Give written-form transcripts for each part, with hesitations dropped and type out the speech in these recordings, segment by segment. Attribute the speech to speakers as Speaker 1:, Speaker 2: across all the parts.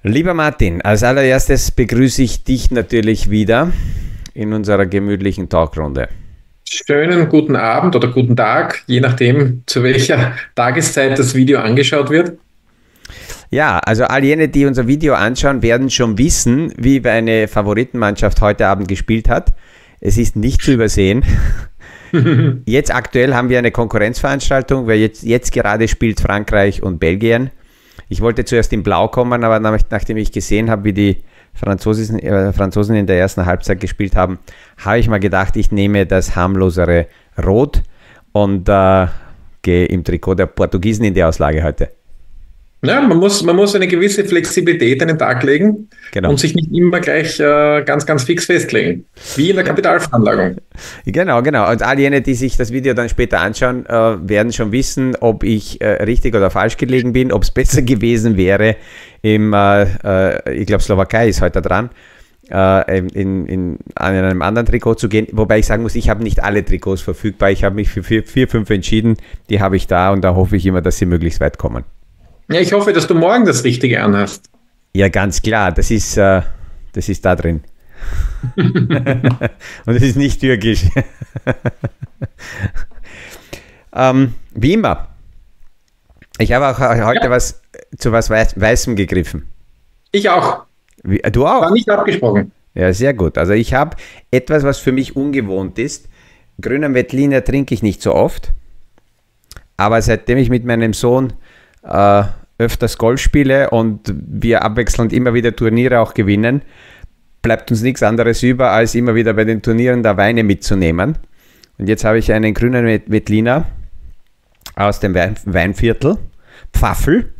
Speaker 1: Lieber Martin, als allererstes begrüße ich dich natürlich wieder in unserer gemütlichen Talkrunde.
Speaker 2: Schönen guten Abend oder guten Tag, je nachdem, zu welcher Tageszeit das Video angeschaut wird.
Speaker 1: Ja, also all jene, die unser Video anschauen, werden schon wissen, wie meine Favoritenmannschaft heute Abend gespielt hat. Es ist nicht zu übersehen. Jetzt aktuell haben wir eine Konkurrenzveranstaltung, weil jetzt gerade spielt Frankreich und Belgien. Ich wollte zuerst in Blau kommen, aber nachdem ich gesehen habe, wie die Franzosen in der ersten Halbzeit gespielt haben, habe ich mal gedacht, ich nehme das harmlosere Rot und gehe im Trikot der Portugiesen in die Auslage heute.
Speaker 2: Ja, man muss eine gewisse Flexibilität an den Tag legen,
Speaker 1: Genau.
Speaker 2: und sich nicht immer gleich ganz fix festlegen, wie in der Kapitalveranlagung.
Speaker 1: Genau, genau. Und all jene, die sich das Video dann später anschauen, werden schon wissen, ob ich richtig oder falsch gelegen bin, ob es besser gewesen wäre, ich glaube, Slowakei ist heute dran, an einem anderen Trikot zu gehen. Wobei ich sagen muss, ich habe nicht alle Trikots verfügbar. Ich habe mich für 5 entschieden. Die habe ich da und da hoffe ich immer, dass sie möglichst weit kommen.
Speaker 2: Ja, ich hoffe, dass du morgen das Richtige anhast.
Speaker 1: Ja, ganz klar. Das ist da drin. Und es ist nicht türkisch. Wie immer. Ich habe auch heute zu was Weißem gegriffen.
Speaker 2: Ich auch.
Speaker 1: Du auch?
Speaker 2: War nicht abgesprochen.
Speaker 1: Ja, sehr gut. Also ich habe etwas, was für mich ungewohnt ist. Grüner Veltliner trinke ich nicht so oft. Aber seitdem ich mit meinem Sohn öfters Golf spiele und wir abwechselnd immer wieder Turniere auch gewinnen, bleibt uns nichts anderes über, als immer wieder bei den Turnieren da Weine mitzunehmen. Und jetzt habe ich einen grünen Veltliner aus dem Weinviertel, Pfaffel.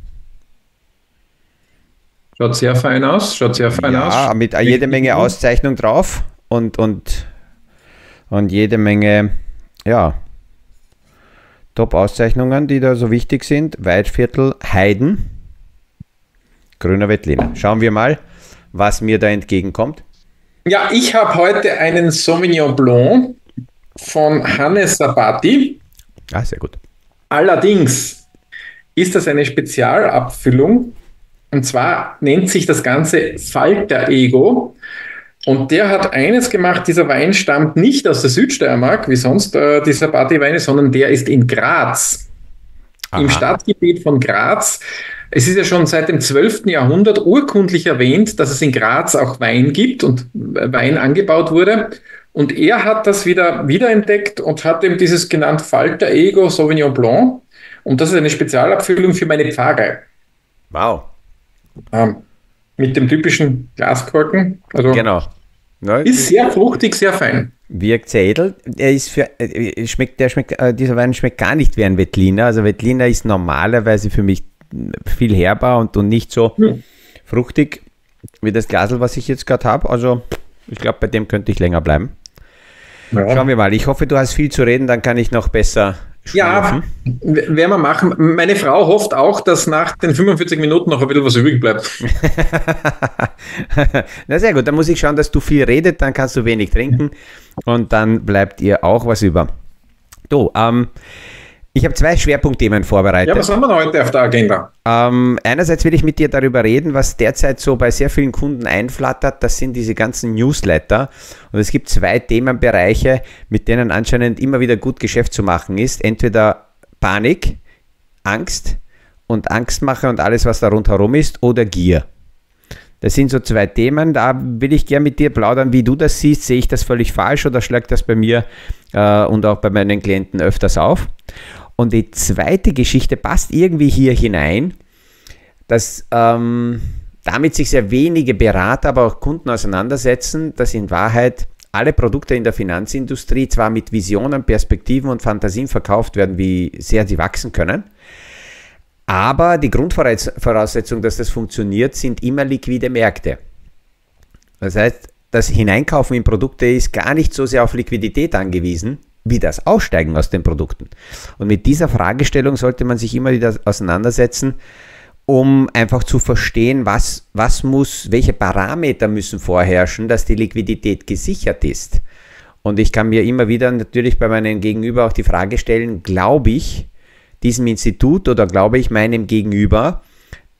Speaker 2: Schaut sehr fein aus,
Speaker 1: Ja, mit jede Menge Auszeichnung drauf und jede Menge, ja, Top-Auszeichnungen, die da so wichtig sind. Weinviertel, Heiden, grüner Veltliner. Schauen wir mal, was mir da entgegenkommt.
Speaker 2: Ja, ich habe heute einen Sauvignon Blanc von Hannes Sabati.
Speaker 1: Ah, sehr gut.
Speaker 2: Allerdings ist das eine Spezialabfüllung, und zwar nennt sich das Ganze Falter Ego. Und der hat eines gemacht: dieser Wein stammt nicht aus der Südsteiermark, wie sonst die Sabati-Weine, sondern der ist in Graz, im
Speaker 1: Aha.
Speaker 2: Stadtgebiet von Graz. Es ist ja schon seit dem 12. Jahrhundert urkundlich erwähnt, dass es in Graz auch Wein gibt und Wein angebaut wurde. Und er hat das wieder wiederentdeckt und hat eben dieses genannt Falter Ego Sauvignon Blanc. Und das ist eine Spezialabfüllung für meine Pfarre.
Speaker 1: Wow.
Speaker 2: Ähm, mit dem typischen Glaskorken. Also
Speaker 1: Genau. Ja,
Speaker 2: ist sehr fruchtig, sehr fein.
Speaker 1: wirkt sehr edel. Dieser Wein schmeckt gar nicht wie ein Veltliner. Also Veltliner ist normalerweise für mich viel herber und nicht so fruchtig wie das Glasl, was ich jetzt gerade habe. Also ich glaube, bei dem könnte ich länger bleiben.
Speaker 2: Ja.
Speaker 1: Schauen wir mal. Ich hoffe, du hast viel zu reden, dann kann ich noch besser
Speaker 2: Ja,
Speaker 1: schlürfen.
Speaker 2: werden wir machen. Meine Frau hofft auch, dass nach den 45 Minuten noch ein bisschen was übrig bleibt.
Speaker 1: Na sehr gut, dann muss ich schauen, dass du viel redet, dann kannst du wenig trinken und dann bleibt ihr auch was über. Du, ich habe 2 Schwerpunktthemen
Speaker 2: Ja,
Speaker 1: vorbereitet.
Speaker 2: was haben wir denn heute auf der Agenda?
Speaker 1: Einerseits will ich mit dir darüber reden, was derzeit so bei sehr vielen Kunden einflattert. Das sind diese ganzen Newsletter. Und es gibt 2 Themenbereiche, mit denen anscheinend immer wieder gut Geschäft zu machen ist. Entweder Panik, Angst und Angstmache und alles, was da rundherum ist, oder Gier. Das sind so 2 Themen. Da will ich gerne mit dir plaudern, wie du das siehst. Sehe ich das völlig falsch oder schlägt das bei mir und auch bei meinen Klienten öfters auf? Und die zweite Geschichte passt irgendwie hier hinein, dass damit sich sehr wenige Berater, aber auch Kunden auseinandersetzen, dass in Wahrheit alle Produkte in der Finanzindustrie zwar mit Visionen, Perspektiven und Fantasien verkauft werden, wie sehr sie wachsen können, aber die Grundvoraussetzung, dass das funktioniert, sind immer liquide Märkte. Das heißt, das Hineinkaufen in Produkte ist gar nicht so sehr auf Liquidität angewiesen, wie das Aussteigen aus den Produkten. Und mit dieser Fragestellung sollte man sich immer wieder auseinandersetzen, um einfach zu verstehen, welche Parameter müssen vorherrschen, dass die Liquidität gesichert ist. Und ich kann mir immer wieder natürlich bei meinem Gegenüber auch die Frage stellen, glaube ich diesem Institut oder glaube ich meinem Gegenüber,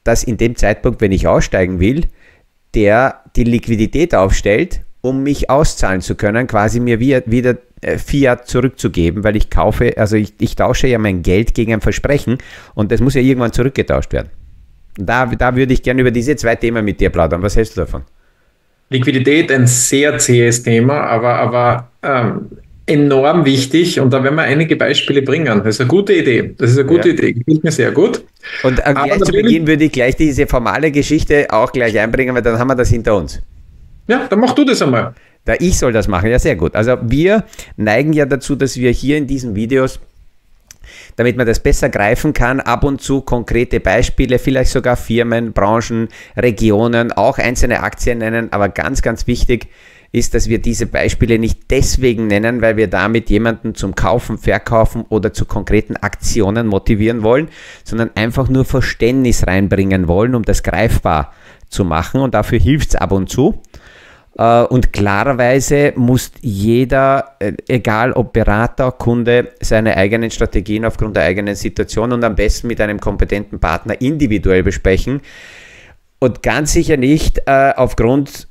Speaker 1: dass in dem Zeitpunkt, wenn ich aussteigen will, der die Liquidität aufstellt, um mich auszahlen zu können, quasi mir wieder Fiat zurückzugeben, weil ich kaufe, also ich tausche ja mein Geld gegen ein Versprechen und das muss ja irgendwann zurückgetauscht werden. Da würde ich gerne über diese zwei Themen mit dir plaudern. Was hältst du davon?
Speaker 2: Liquidität, ein sehr zähes Thema, aber enorm wichtig, und da werden wir einige Beispiele bringen. Das ist eine gute Idee. Gefällt mir sehr gut.
Speaker 1: Und gleich zu Beginn würde ich gleich diese formale Geschichte auch gleich einbringen, weil dann haben wir das hinter uns.
Speaker 2: Ja, dann mach du das einmal.
Speaker 1: Ich soll das machen, ja, sehr gut. Also wir neigen ja dazu, dass wir hier in diesen Videos, damit man das besser greifen kann, ab und zu konkrete Beispiele, vielleicht sogar Firmen, Branchen, Regionen, auch einzelne Aktien nennen, aber ganz, ganz wichtig ist, dass wir diese Beispiele nicht deswegen nennen, weil wir damit jemanden zum Kaufen, Verkaufen oder zu konkreten Aktionen motivieren wollen, sondern einfach nur Verständnis reinbringen wollen, um das greifbar zu machen, und dafür hilft es ab und zu. Und klarerweise muss jeder, egal ob Berater, Kunde, seine eigenen Strategien aufgrund der eigenen Situation und am besten mit einem kompetenten Partner individuell besprechen und ganz sicher nicht aufgrund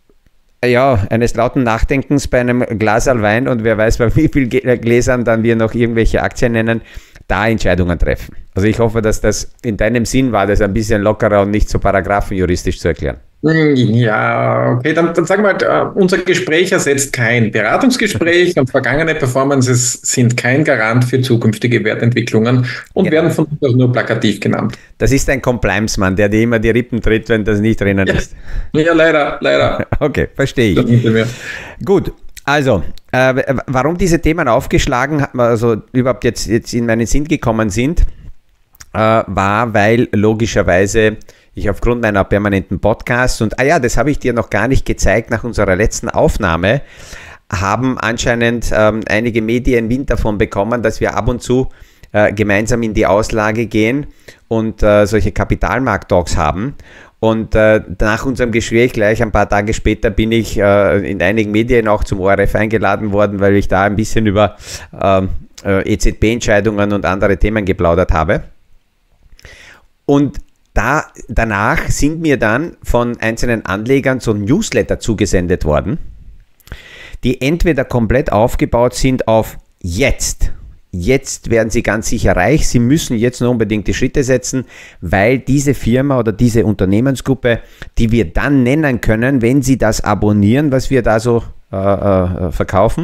Speaker 1: eines lauten Nachdenkens bei einem Glaserl Wein und wer weiß, bei wie viel Gläsern dann wir noch irgendwelche Aktien nennen, da Entscheidungen treffen. Also ich hoffe, dass das in deinem Sinn war, das ein bisschen lockerer und nicht so paragraphenjuristisch zu erklären.
Speaker 2: Ja, okay, dann sagen wir halt, unser Gespräch ersetzt kein Beratungsgespräch und vergangene Performances sind kein Garant für zukünftige Wertentwicklungen und werden von uns nur plakativ genannt.
Speaker 1: Das ist ein Compliance-Mann, der dir immer die Rippen tritt, wenn das nicht drinnen ist.
Speaker 2: Ja, leider.
Speaker 1: Okay, verstehe ich. Gut. Also, warum diese Themen aufgeschlagen, also überhaupt jetzt in meinen Sinn gekommen sind, war, weil logischerweise ich aufgrund meiner permanenten Podcasts und, das habe ich dir noch gar nicht gezeigt, nach unserer letzten Aufnahme haben anscheinend einige Medien Wind davon bekommen, dass wir ab und zu gemeinsam in die Auslage gehen und solche Kapitalmarkt-Talks haben. Und nach unserem Gespräch gleich ein paar Tage später bin ich in einigen Medien auch zum ORF eingeladen worden, weil ich da ein bisschen über EZB-Entscheidungen und andere Themen geplaudert habe. Und danach sind mir dann von einzelnen Anlegern so Newsletter zugesendet worden, die entweder komplett aufgebaut sind auf jetzt. Jetzt werden Sie ganz sicher reich, Sie müssen jetzt nur unbedingt die Schritte setzen, weil diese Firma oder diese Unternehmensgruppe, die wir dann nennen können, wenn Sie das abonnieren, was wir da so verkaufen,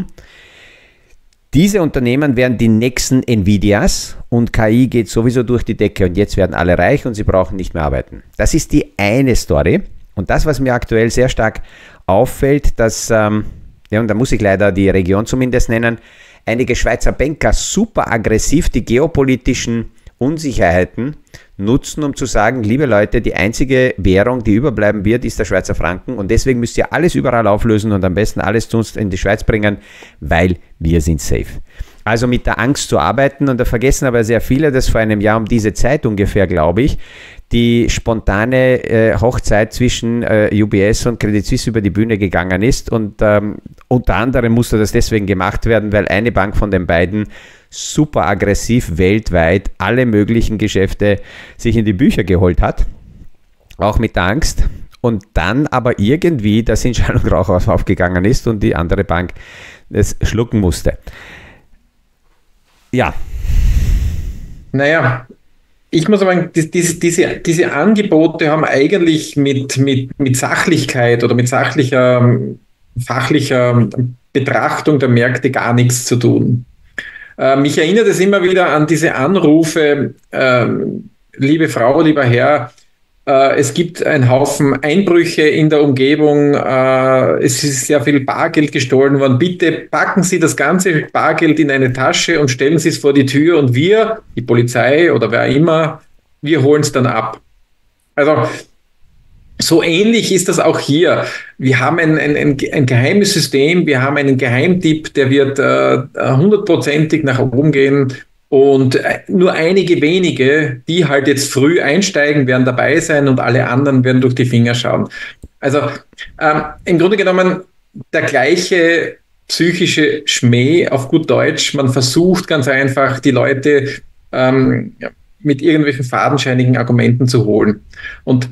Speaker 1: diese Unternehmen werden die nächsten Nvidias und KI geht sowieso durch die Decke und jetzt werden alle reich und sie brauchen nicht mehr arbeiten. Das ist die eine Story und das, was mir aktuell sehr stark auffällt, dass, und da muss ich leider die Region zumindest nennen, einige Schweizer Banker super aggressiv die geopolitischen Unsicherheiten nutzen, um zu sagen, liebe Leute, die einzige Währung, die überbleiben wird, ist der Schweizer Franken und deswegen müsst ihr alles überall auflösen und am besten alles zu uns in die Schweiz bringen, weil wir sind safe. Also mit der Angst zu arbeiten und da vergessen aber sehr viele, dass vor einem Jahr um diese Zeit ungefähr, glaube ich, die spontane Hochzeit zwischen UBS und Credit Suisse über die Bühne gegangen ist und unter anderem musste das deswegen gemacht werden, weil eine Bank von den beiden super aggressiv weltweit alle möglichen Geschäfte sich in die Bücher geholt hat, auch mit der Angst und dann aber irgendwie das in Schall und Rauch aufgegangen ist und die andere Bank es schlucken musste. Ja.
Speaker 2: Naja, ich muss sagen, diese Angebote haben eigentlich mit Sachlichkeit oder mit fachlicher Betrachtung der Märkte gar nichts zu tun. Mich erinnert es immer wieder an diese Anrufe, liebe Frau, lieber Herr, es gibt einen Haufen Einbrüche in der Umgebung, es ist sehr viel Bargeld gestohlen worden. Bitte packen Sie das ganze Bargeld in eine Tasche und stellen Sie es vor die Tür und wir, die Polizei oder wer immer, wir holen es dann ab. Also so ähnlich ist das auch hier. Wir haben ein geheimes System, wir haben einen Geheimtipp, der wird 100%ig nach oben gehen. Und nur einige wenige, die halt jetzt früh einsteigen, werden dabei sein und alle anderen werden durch die Finger schauen. Also im Grunde genommen der gleiche psychische Schmäh auf gut Deutsch. Man versucht ganz einfach, die Leute mit irgendwelchen fadenscheinigen Argumenten zu holen. Und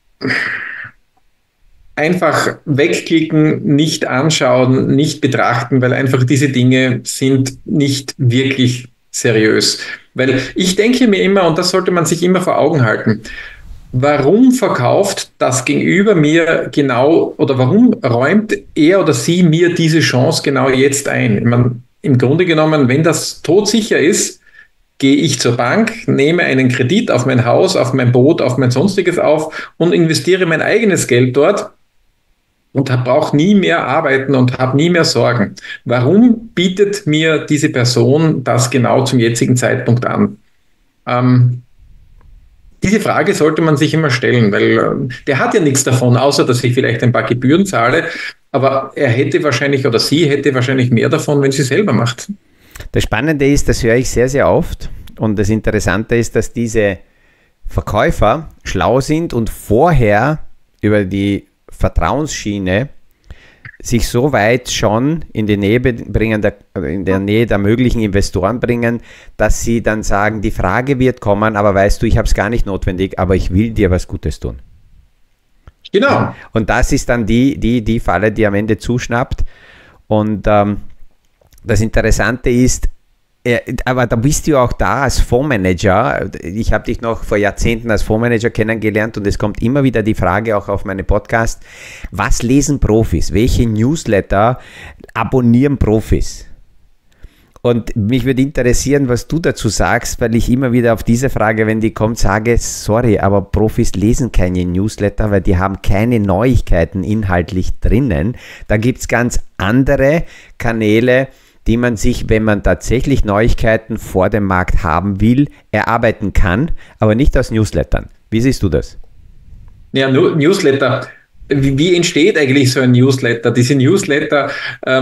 Speaker 2: einfach wegklicken, nicht anschauen, nicht betrachten, weil einfach diese Dinge sind nicht wirklich seriös. Weil ich denke mir immer, und das sollte man sich immer vor Augen halten, warum verkauft das Gegenüber mir genau oder warum räumt er oder sie mir diese Chance genau jetzt ein? Ich meine, im Grunde genommen, wenn das todsicher ist, gehe ich zur Bank, nehme einen Kredit auf mein Haus, auf mein Boot, auf mein Sonstiges auf und investiere mein eigenes Geld dort und brauche nie mehr arbeiten und habe nie mehr Sorgen. Warum bietet mir diese Person das genau zum jetzigen Zeitpunkt an? Diese Frage sollte man sich immer stellen, weil der hat ja nichts davon, außer dass ich vielleicht ein paar Gebühren zahle, aber er hätte wahrscheinlich oder sie hätte wahrscheinlich mehr davon, wenn sie selber macht.
Speaker 1: Das Spannende ist, das höre ich sehr, sehr oft, und das Interessante ist, dass diese Verkäufer schlau sind und vorher über die Vertrauensschiene sich so weit schon in die Nähe bringen, in der Nähe der möglichen Investoren bringen, dass sie dann sagen, die Frage wird kommen, aber weißt du, ich habe es gar nicht notwendig, aber ich will dir was Gutes tun.
Speaker 2: Genau.
Speaker 1: Und das ist dann die Falle, die am Ende zuschnappt. Und das Interessante ist, aber da bist du auch da als Fondsmanager. Ich habe dich noch vor Jahrzehnten als Fondsmanager kennengelernt und es kommt immer wieder die Frage auch auf meine Podcast, was lesen Profis? Welche Newsletter abonnieren Profis? Und mich würde interessieren, was du dazu sagst, weil ich immer wieder auf diese Frage, wenn die kommt, sage, sorry, aber Profis lesen keine Newsletter, weil die haben keine Neuigkeiten inhaltlich drinnen. Da gibt es ganz andere Kanäle, die man sich, wenn man tatsächlich Neuigkeiten vor dem Markt haben will, erarbeiten kann, aber nicht aus Newslettern. Wie siehst du das?
Speaker 2: Ja, Newsletter. Wie entsteht eigentlich so ein Newsletter? Diese Newsletter,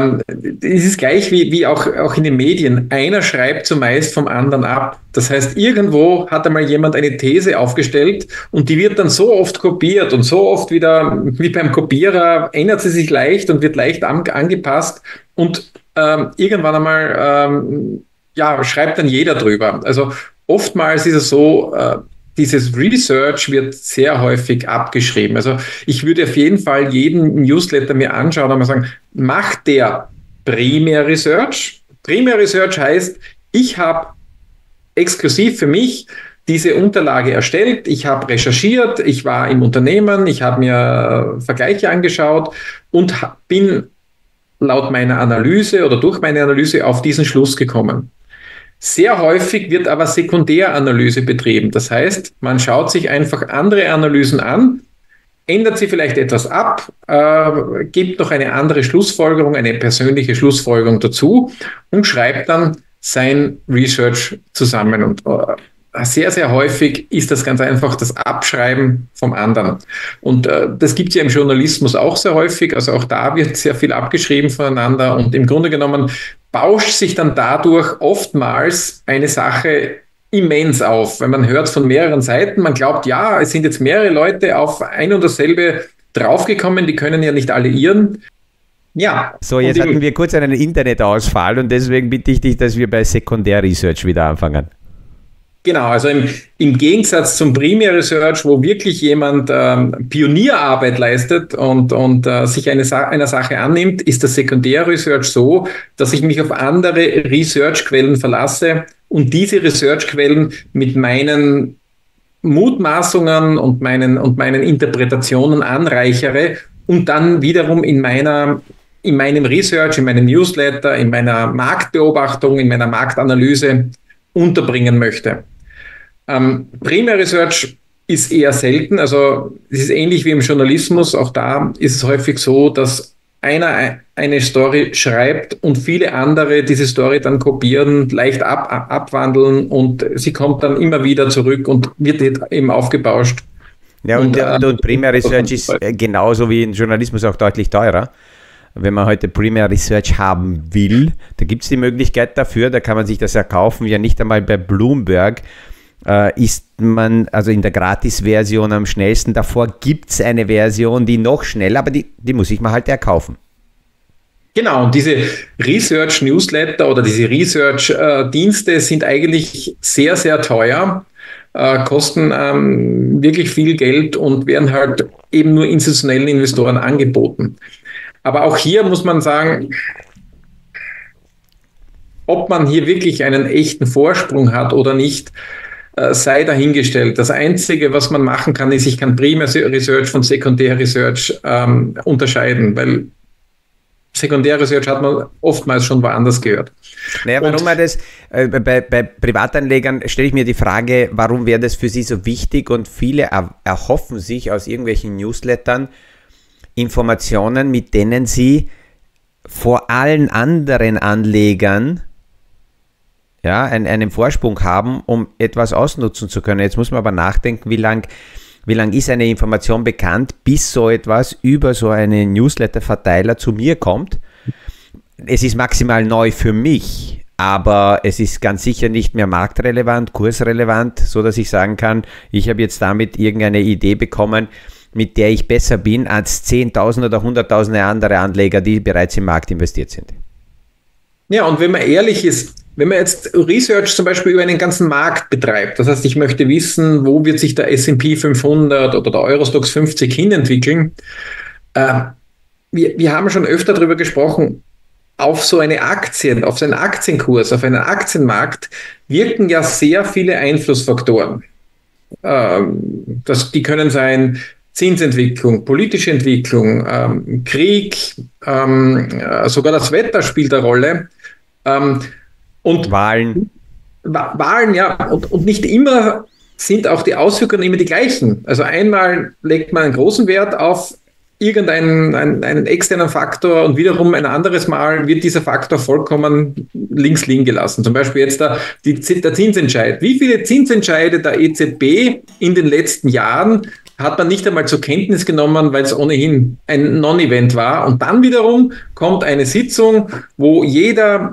Speaker 2: es ist gleich wie auch in den Medien. Einer schreibt zumeist vom anderen ab. Das heißt, irgendwo hat einmal jemand eine These aufgestellt und die wird dann so oft kopiert und so oft wieder, wie beim Kopierer, ändert sie sich leicht und wird leicht angepasst und irgendwann einmal schreibt dann jeder drüber. Also oftmals ist es so, dieses Research wird sehr häufig abgeschrieben. Also ich würde auf jeden Fall jeden Newsletter mir anschauen und mal sagen, macht der Primär Research? Primär Research heißt, ich habe exklusiv für mich diese Unterlage erstellt, ich habe recherchiert, ich war im Unternehmen, ich habe mir Vergleiche angeschaut und bin laut meiner Analyse oder durch meine Analyse auf diesen Schluss gekommen. Sehr häufig wird aber Sekundäranalyse betrieben. Das heißt, man schaut sich einfach andere Analysen an, ändert sie vielleicht etwas ab, gibt noch eine andere Schlussfolgerung, eine persönliche Schlussfolgerung dazu und schreibt dann sein Research zusammen. Und sehr, sehr häufig ist das ganz einfach das Abschreiben vom anderen. Und das gibt es ja im Journalismus auch sehr häufig. Also auch da wird sehr viel abgeschrieben voneinander. Und im Grunde genommen bauscht sich dann dadurch oftmals eine Sache immens auf. Wenn man hört von mehreren Seiten, man glaubt, ja, es sind jetzt mehrere Leute auf ein und dasselbe draufgekommen, die können ja nicht alle irren. Ja.
Speaker 1: So, jetzt hatten wir kurz einen Internetausfall und deswegen bitte ich dich, dass wir bei Sekundärresearch wieder anfangen.
Speaker 2: Genau, also im Gegensatz zum Primär Research, wo wirklich jemand Pionierarbeit leistet und sich einer Sache annimmt, ist das Sekundär Research so, dass ich mich auf andere Researchquellen verlasse und diese Researchquellen mit meinen Mutmaßungen und meinen Interpretationen anreichere und dann wiederum in meinem Research, in meinem Newsletter, in meiner Marktbeobachtung, in meiner Marktanalyse unterbringen möchte. Primär Research ist eher selten, also es ist ähnlich wie im Journalismus, auch da ist es häufig so, dass einer eine Story schreibt und viele andere diese Story dann kopieren, leicht abwandeln und sie kommt dann immer wieder zurück und wird eben aufgebauscht.
Speaker 1: Ja, und Primär Research ist genauso wie im Journalismus auch deutlich teurer. Wenn man heute Primär Research haben will, da gibt es die Möglichkeit dafür, da kann man sich das erkaufen, ja nicht einmal bei Bloomberg ist man also in der Gratis-Version am schnellsten. Davor gibt es eine Version, die noch schneller, aber die muss ich mir halt erkaufen.
Speaker 2: Genau, und diese Research-Newsletter oder diese Research-Dienste sind eigentlich sehr, sehr teuer. kosten wirklich viel Geld und werden halt eben nur institutionellen Investoren angeboten. Aber auch hier muss man sagen, ob man hier wirklich einen echten Vorsprung hat oder nicht, sei dahingestellt. Das Einzige, was man machen kann, ist, ich kann Primär Research von Sekundär Research unterscheiden, weil Sekundär Research hat man oftmals schon woanders gehört.
Speaker 1: Naja, warum man das, bei Privatanlegern stelle ich mir die Frage, warum wäre das für sie so wichtig, und viele erhoffen sich aus irgendwelchen Newslettern Informationen, mit denen sie vor allen anderen Anlegern einen Vorsprung haben, um etwas ausnutzen zu können. Jetzt muss man aber nachdenken, wie lang ist eine Information bekannt, bis so etwas über so einen Newsletter-Verteiler zu mir kommt. Es ist maximal neu für mich, aber es ist ganz sicher nicht mehr marktrelevant, kursrelevant, so dass ich sagen kann, ich habe jetzt damit irgendeine Idee bekommen, mit der ich besser bin als 10.000 oder 100.000 andere Anleger, die bereits im Markt investiert sind.
Speaker 2: Ja, und wenn man ehrlich ist, wenn man jetzt Research zum Beispiel über einen ganzen Markt betreibt, das heißt, ich möchte wissen, wo wird sich der S&P 500 oder der Eurostoxx 50 hinentwickeln, wir haben schon öfter darüber gesprochen, auf so eine Aktien, auf so einen Aktienkurs, auf einen Aktienmarkt wirken ja sehr viele Einflussfaktoren. Die können sein Zinsentwicklung, politische Entwicklung, Krieg, sogar das Wetter spielt eine Rolle. Und
Speaker 1: Wahlen,
Speaker 2: ja. Und nicht immer sind auch die Auswirkungen immer die gleichen. Also einmal legt man einen großen Wert auf einen externen Faktor und wiederum ein anderes Mal wird dieser Faktor vollkommen links liegen gelassen. Zum Beispiel jetzt der Zinsentscheid. Wie viele Zinsentscheide der EZB in den letzten Jahren hat man nicht einmal zur Kenntnis genommen, weil es ohnehin ein Non-Event war. Und dann wiederum kommt eine Sitzung, wo jeder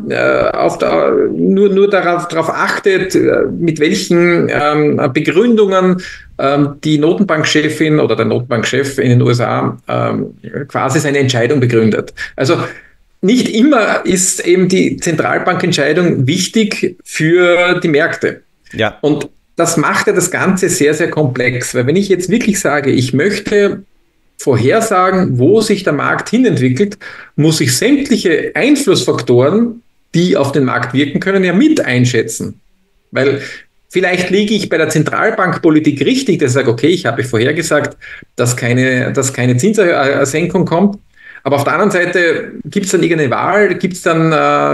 Speaker 2: nur darauf achtet, mit welchen Begründungen die Notenbankchefin oder der Notenbankchef in den USA quasi seine Entscheidung begründet. Also nicht immer ist eben die Zentralbankentscheidung wichtig für die Märkte.
Speaker 1: ja.
Speaker 2: Und das macht ja das Ganze sehr, sehr komplex, weil wenn ich jetzt wirklich sage, ich möchte vorhersagen, wo sich der Markt hinentwickelt, muss ich sämtliche Einflussfaktoren, die auf den Markt wirken können, ja mit einschätzen. Weil vielleicht liege ich bei der Zentralbankpolitik richtig, dass ich sage, okay, ich habe vorhergesagt, dass keine Zinssenkung kommt. Aber auf der anderen Seite gibt es dann irgendeine Wahl, gibt es dann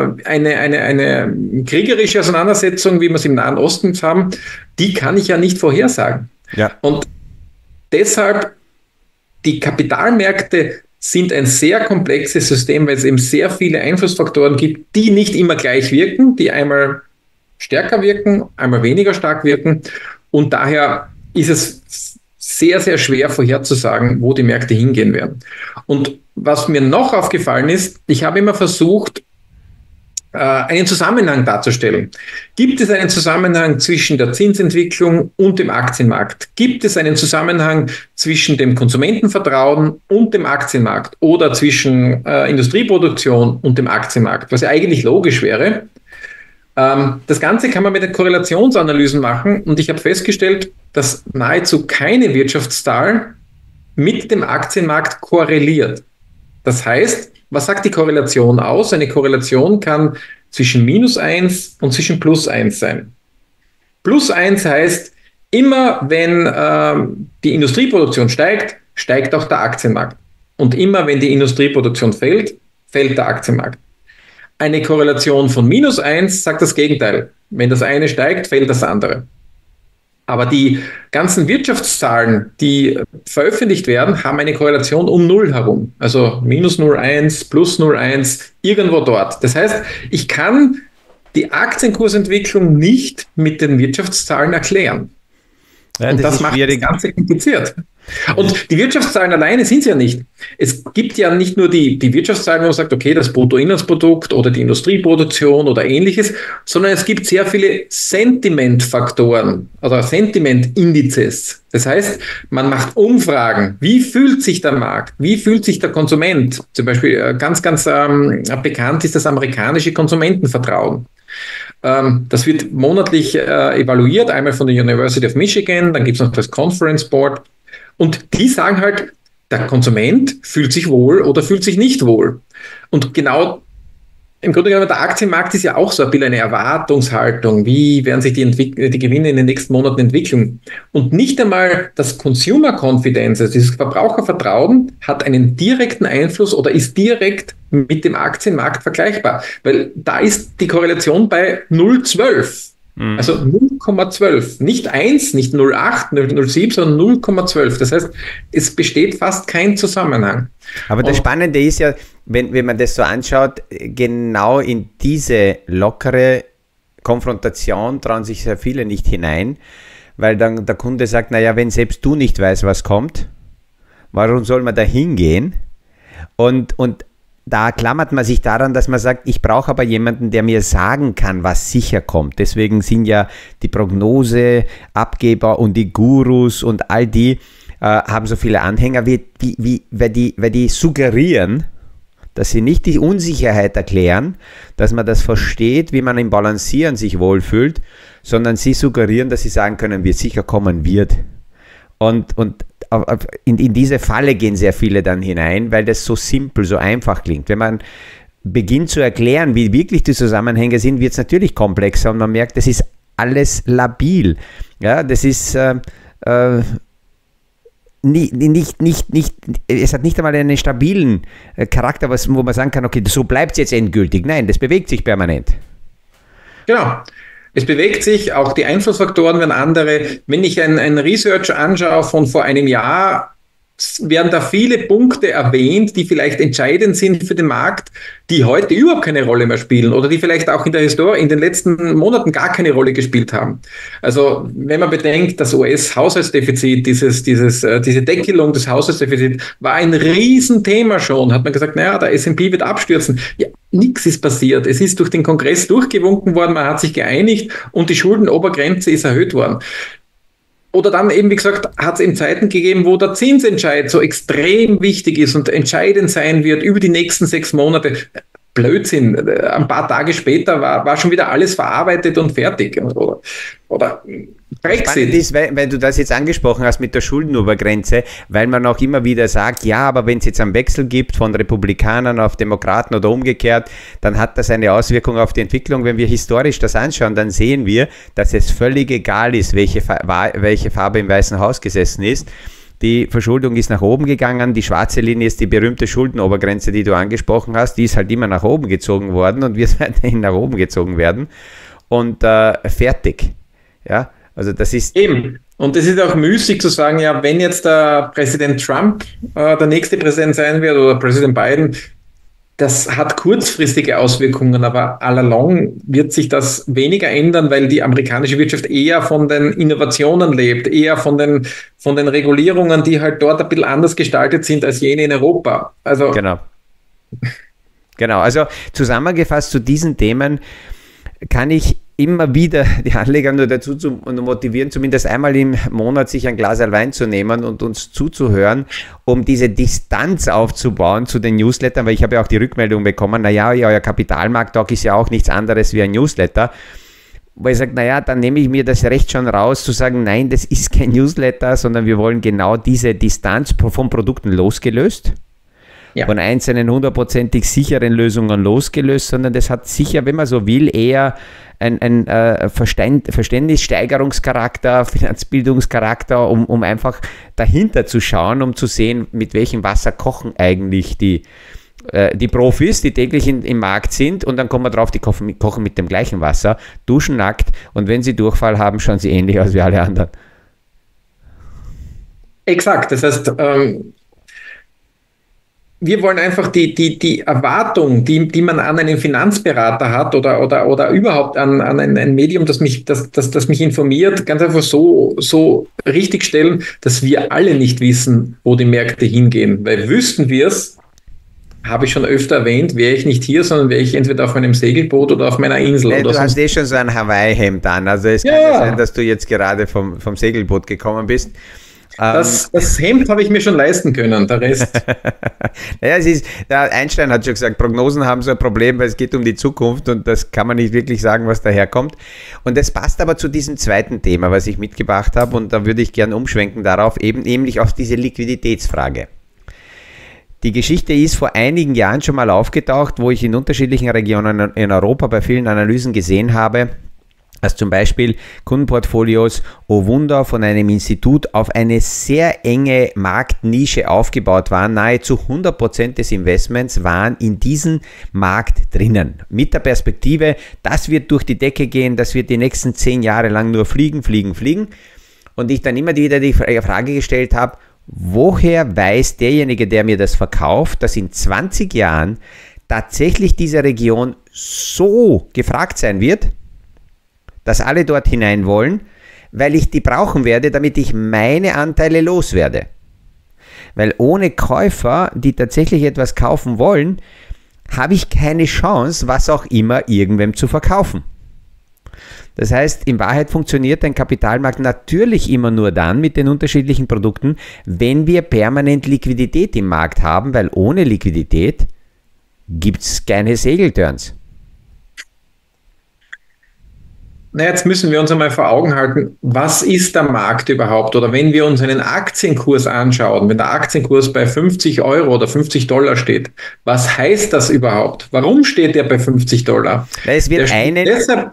Speaker 2: eine kriegerische Auseinandersetzung, wie wir es im Nahen Osten haben, die kann ich ja nicht vorhersagen.
Speaker 1: Ja.
Speaker 2: Und deshalb, die Kapitalmärkte sind ein sehr komplexes System, weil es eben sehr viele Einflussfaktoren gibt, die nicht immer gleich wirken, die einmal stärker wirken, einmal weniger stark wirken. Und daher ist es sehr, sehr schwer vorherzusagen, wo die Märkte hingehen werden. Und was mir noch aufgefallen ist, ich habe immer versucht, einen Zusammenhang darzustellen. Gibt es einen Zusammenhang zwischen der Zinsentwicklung und dem Aktienmarkt? Gibt es einen Zusammenhang zwischen dem Konsumentenvertrauen und dem Aktienmarkt oder zwischen Industrieproduktion und dem Aktienmarkt? Was ja eigentlich logisch wäre. Das Ganze kann man mit den Korrelationsanalysen machen und ich habe festgestellt, dass nahezu keine Wirtschaftszahl mit dem Aktienmarkt korreliert. Das heißt, was sagt die Korrelation aus? Eine Korrelation kann zwischen -1 und zwischen +1 sein. +1 heißt, immer wenn die Industrieproduktion steigt, steigt auch der Aktienmarkt. Und immer wenn die Industrieproduktion fällt, fällt der Aktienmarkt. Eine Korrelation von -1 sagt das Gegenteil. Wenn das eine steigt, fällt das andere. Aber die ganzen Wirtschaftszahlen, die veröffentlicht werden, haben eine Korrelation um 0 herum. Also -0,1, +0,1, irgendwo dort. Das heißt, ich kann die Aktienkursentwicklung nicht mit den Wirtschaftszahlen erklären.
Speaker 1: Ja,
Speaker 2: und das macht das Ganze kompliziert. Und die Wirtschaftszahlen alleine sind es ja nicht. Es gibt ja nicht nur die Wirtschaftszahlen, wo man sagt, okay, das Bruttoinlandsprodukt oder die Industrieproduktion oder ähnliches, sondern es gibt sehr viele Sentimentfaktoren oder Sentimentindizes. Das heißt, man macht Umfragen. Wie fühlt sich der Markt? Wie fühlt sich der Konsument? Zum Beispiel ganz bekannt ist das amerikanische Konsumentenvertrauen. Das wird monatlich evaluiert, einmal von der University of Michigan, dann gibt es noch das Conference Board. Und die sagen halt, der Konsument fühlt sich wohl oder fühlt sich nicht wohl. Und genau im Grunde genommen, der Aktienmarkt ist ja auch so ein bisschen eine Erwartungshaltung. Wie werden sich die Gewinne in den nächsten Monaten entwickeln? Und nicht einmal das Consumer Confidence, also dieses Verbrauchervertrauen, hat einen direkten Einfluss oder ist direkt mit dem Aktienmarkt vergleichbar. Weil da ist die Korrelation bei 0,12. Also 0,12. Nicht 1, nicht 0,8, 0,7, sondern 0,12. Das heißt, es besteht fast kein Zusammenhang.
Speaker 1: Aber das Spannende ist ja, wenn man das so anschaut, genau in diese lockere Konfrontation trauen sich sehr viele nicht hinein, weil dann der Kunde sagt, naja, wenn selbst du nicht weißt, was kommt, warum soll man da hingehen? Und da klammert man sich daran, dass man sagt, ich brauche aber jemanden, der mir sagen kann, was sicher kommt. Deswegen sind ja die Prognoseabgeber und die Gurus und all die haben so viele Anhänger, weil die suggerieren, dass sie nicht die Unsicherheit erklären, dass man das versteht, wie man im Balancieren sich wohlfühlt, sondern sie suggerieren, dass sie sagen können, wie es sicher kommen wird. Und in diese Falle gehen sehr viele dann hinein, weil das so simpel, so einfach klingt. Wenn man beginnt zu erklären, wie wirklich die Zusammenhänge sind, wird es natürlich komplexer und man merkt, das ist alles labil. Ja, das ist es hat nicht einmal einen stabilen Charakter, wo man sagen kann, okay, so bleibt es jetzt endgültig. Nein, das bewegt sich permanent.
Speaker 2: Genau. Es bewegt sich, auch die Einflussfaktoren werden andere. Wenn ich ein Research anschaue von vor einem Jahr, werden da viele Punkte erwähnt, die vielleicht entscheidend sind für den Markt, die heute überhaupt keine Rolle mehr spielen oder die vielleicht auch in der Historie in den letzten Monaten gar keine Rolle gespielt haben. Also wenn man bedenkt, das US-Haushaltsdefizit, diese Deckelung des Haushaltsdefizits war ein Riesenthema schon. Hat man gesagt, naja, der S&P wird abstürzen. Ja, nichts ist passiert. Es ist durch den Kongress durchgewunken worden, man hat sich geeinigt und die Schuldenobergrenze ist erhöht worden. Oder dann eben, wie gesagt, hat es eben Zeiten gegeben, wo der Zinsentscheid so extrem wichtig ist und entscheidend sein wird über die nächsten 6 Monate. Blödsinn. Ein paar Tage später war schon wieder alles verarbeitet und fertig. Oder Brexit.
Speaker 1: Spannend ist, weil du das jetzt angesprochen hast mit der Schuldenobergrenze, weil man auch immer wieder sagt, ja, aber wenn es jetzt einen Wechsel gibt von Republikanern auf Demokraten oder umgekehrt, dann hat das eine Auswirkung auf die Entwicklung. Wenn wir historisch das anschauen, dann sehen wir, dass es völlig egal ist, welche Farbe im Weißen Haus gesessen ist. Die Verschuldung ist nach oben gegangen, die schwarze Linie ist die berühmte Schuldenobergrenze, die du angesprochen hast, die ist halt immer nach oben gezogen worden und wird weiterhin nach oben gezogen werden und fertig. Ja, also das ist...
Speaker 2: Eben, und es ist auch müßig zu sagen, ja, wenn jetzt der Präsident Trump der nächste Präsident sein wird oder Präsident Biden, das hat kurzfristige Auswirkungen, aber all along wird sich das weniger ändern, weil die amerikanische Wirtschaft eher von den Innovationen lebt, eher von den Regulierungen, die halt dort ein bisschen anders gestaltet sind als jene in Europa. Also
Speaker 1: Genau, also zusammengefasst zu diesen Themen kann ich immer wieder die Anleger nur dazu zu motivieren, zumindest einmal im Monat sich ein Glas Wein zu nehmen und uns zuzuhören, um diese Distanz aufzubauen zu den Newslettern, weil ich habe ja auch die Rückmeldung bekommen, naja, euer Kapitalmarkt-Talk ist ja auch nichts anderes wie ein Newsletter, wo ich sage, naja, dann nehme ich mir das Recht schon raus, zu sagen, nein, das ist kein Newsletter, sondern wir wollen genau diese Distanz von Produkten losgelöst. Ja. Von einzelnen 100%ig sicheren Lösungen losgelöst, sondern das hat sicher, wenn man so will, eher ein Verständnissteigerungscharakter, Finanzbildungscharakter, um einfach dahinter zu schauen, um zu sehen, mit welchem Wasser kochen eigentlich die Profis, die täglich im Markt sind, und dann kommen wir drauf, die kochen mit dem gleichen Wasser, duschen nackt, und wenn sie Durchfall haben, schauen sie ähnlich aus wie alle anderen.
Speaker 2: Exakt, das heißt, wir wollen einfach die Erwartung, die man an einen Finanzberater hat oder überhaupt an ein Medium, das mich informiert, ganz einfach so richtig stellen, dass wir alle nicht wissen, wo die Märkte hingehen. Weil wüssten wir es, habe ich schon öfter erwähnt, wäre ich nicht hier, sondern wäre ich entweder auf meinem Segelboot oder auf meiner Insel.
Speaker 1: Nein, du hast schon so ein Hawaii-Hemd an, also es kann ja sein, dass du jetzt gerade vom Segelboot gekommen bist.
Speaker 2: Das Hemd habe ich mir schon leisten können, der Rest.
Speaker 1: Naja, der Einstein hat schon gesagt, Prognosen haben so ein Problem, weil es geht um die Zukunft und das kann man nicht wirklich sagen, was daherkommt. Und das passt aber zu diesem zweiten Thema, was ich mitgebracht habe, und da würde ich gerne umschwenken darauf, nämlich auf diese Liquiditätsfrage. Die Geschichte ist vor einigen Jahren schon mal aufgetaucht, wo ich in unterschiedlichen Regionen in Europa bei vielen Analysen gesehen habe, dass zum Beispiel Kundenportfolios, oh Wunder, von einem Institut auf eine sehr enge Marktnische aufgebaut waren. Nahezu 100% des Investments waren in diesen Markt drinnen. Mit der Perspektive, das wird durch die Decke gehen, das wird die nächsten 10 Jahre lang nur fliegen. Und ich dann immer wieder die Frage gestellt habe, woher weiß derjenige, der mir das verkauft, dass in 20 Jahren tatsächlich diese Region so gefragt sein wird, dass alle dort hinein wollen, weil ich die brauchen werde, damit ich meine Anteile loswerde. Weil ohne Käufer, die tatsächlich etwas kaufen wollen, habe ich keine Chance, was auch immer irgendwem zu verkaufen. Das heißt, in Wahrheit funktioniert ein Kapitalmarkt natürlich immer nur dann mit den unterschiedlichen Produkten, wenn wir permanent Liquidität im Markt haben, weil ohne Liquidität gibt es keine Segelturns.
Speaker 2: Na, jetzt müssen wir uns einmal vor Augen halten, was ist der Markt überhaupt? Oder wenn wir uns einen Aktienkurs anschauen, wenn der Aktienkurs bei 50 Euro oder 50 Dollar steht, was heißt das überhaupt? Warum steht der bei 50 Dollar?
Speaker 1: Weil es wird einen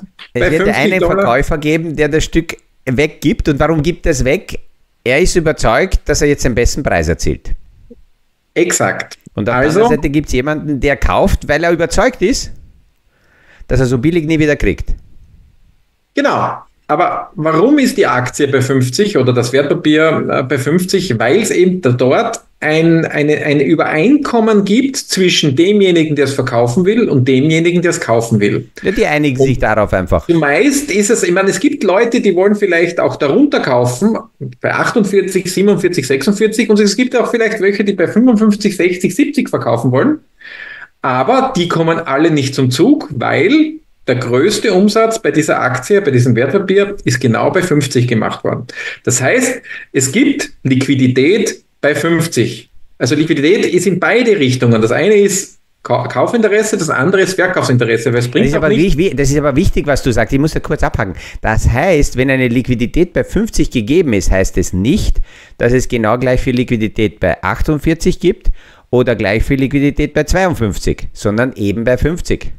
Speaker 1: Verkäufer geben, der das Stück weggibt. Und warum gibt er es weg? Er ist überzeugt, dass er jetzt den besten Preis erzielt.
Speaker 2: Exakt.
Speaker 1: Und auf der anderen Seite gibt es jemanden, der kauft, weil er überzeugt ist, dass er so billig nie wieder kriegt.
Speaker 2: Genau, aber warum ist die Aktie bei 50 oder das Wertpapier bei 50? Weil es eben dort ein Übereinkommen gibt zwischen demjenigen, der es verkaufen will, und demjenigen, der es kaufen will.
Speaker 1: Ja, die einigen sich darauf einfach.
Speaker 2: Zumeist ist es, ich meine, es gibt Leute, die wollen vielleicht auch darunter kaufen, bei 48, 47, 46, und es gibt auch vielleicht welche, die bei 55, 60, 70 verkaufen wollen, aber die kommen alle nicht zum Zug, weil der größte Umsatz bei dieser Aktie, bei diesem Wertpapier, ist genau bei 50 gemacht worden. Das heißt, es gibt Liquidität bei 50. Also Liquidität ist in beide Richtungen. Das eine ist Kaufinteresse, das andere ist Verkaufsinteresse. Weil es bringt
Speaker 1: das ist aber wichtig, was du sagst. Ich muss da kurz abhaken. Das heißt, wenn eine Liquidität bei 50 gegeben ist, heißt es nicht, dass es genau gleich viel Liquidität bei 48 gibt oder gleich viel Liquidität bei 52, sondern eben bei 50.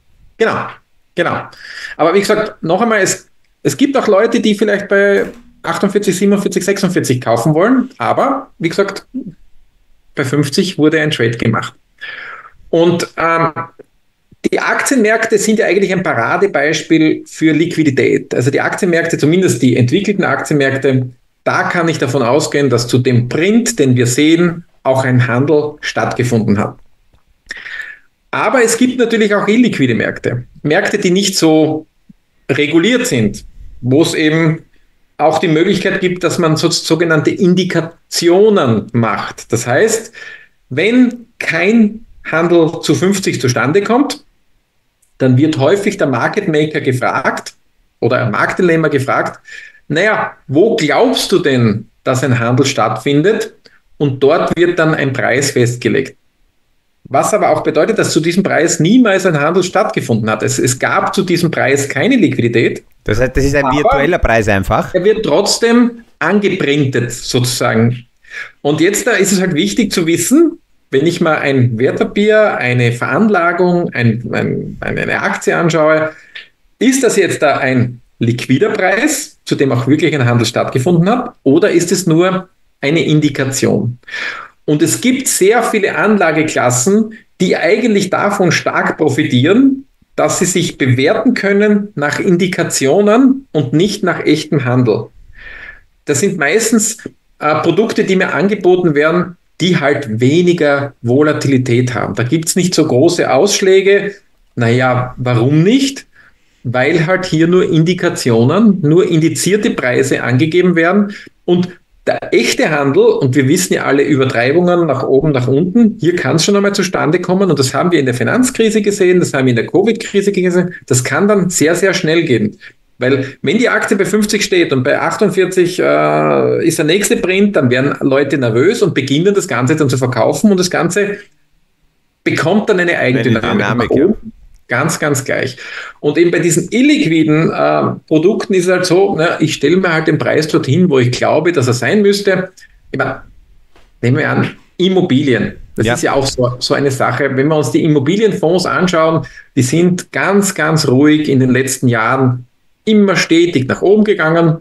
Speaker 2: Genau. Aber wie gesagt, noch einmal, es gibt auch Leute, die vielleicht bei 48, 47, 46 kaufen wollen, aber wie gesagt, bei 50 wurde ein Trade gemacht. Und die Aktienmärkte sind ja eigentlich ein Paradebeispiel für Liquidität. Also die Aktienmärkte, zumindest die entwickelten Aktienmärkte, da kann ich davon ausgehen, dass zu dem Print, den wir sehen, auch ein Handel stattgefunden hat. Aber es gibt natürlich auch illiquide Märkte. Märkte, die nicht so reguliert sind, wo es eben auch die Möglichkeit gibt, dass man sogenannte Indikationen macht. Das heißt, wenn kein Handel zu 50 zustande kommt, dann wird häufig der Market Maker gefragt oder ein Marktteilnehmer gefragt, naja, wo glaubst du denn, dass ein Handel stattfindet? Und dort wird dann ein Preis festgelegt. Was aber auch bedeutet, dass zu diesem Preis niemals ein Handel stattgefunden hat. Es gab zu diesem Preis keine Liquidität.
Speaker 1: Das heißt, das ist ein virtueller Preis einfach.
Speaker 2: Er wird trotzdem angeprintet sozusagen. Und jetzt da ist es halt wichtig zu wissen, wenn ich mal ein Wertpapier, eine Veranlagung, eine Aktie anschaue, ist das jetzt da ein liquider Preis, zu dem auch wirklich ein Handel stattgefunden hat, oder ist es nur eine Indikation? Und es gibt sehr viele Anlageklassen, die eigentlich davon stark profitieren, dass sie sich bewerten können nach Indikationen und nicht nach echtem Handel. Das sind meistens Produkte, die mir angeboten werden, die halt weniger Volatilität haben. Da gibt es nicht so große Ausschläge. Naja, warum nicht? Weil halt hier nur Indikationen, nur indizierte Preise angegeben werden und der echte Handel, und wir wissen ja alle Übertreibungen nach oben, nach unten, hier kann es schon einmal zustande kommen und das haben wir in der Finanzkrise gesehen, das haben wir in der Covid-Krise gesehen, das kann dann sehr, sehr schnell gehen. Weil wenn die Aktie bei 50 steht und bei 48 ist der nächste Print, dann werden Leute nervös und beginnen das Ganze dann zu verkaufen und das Ganze bekommt dann eine Eigendynamik.
Speaker 1: Ja.
Speaker 2: Ganz, ganz gleich. Und eben bei diesen illiquiden Produkten ist es halt so, ich stelle mir halt den Preis dorthin, wo ich glaube, dass er sein müsste. Ich meine, nehmen wir an, Immobilien. Das ist ja auch so eine Sache. Wenn wir uns die Immobilienfonds anschauen, die sind ganz, ganz ruhig in den letzten Jahren immer stetig nach oben gegangen.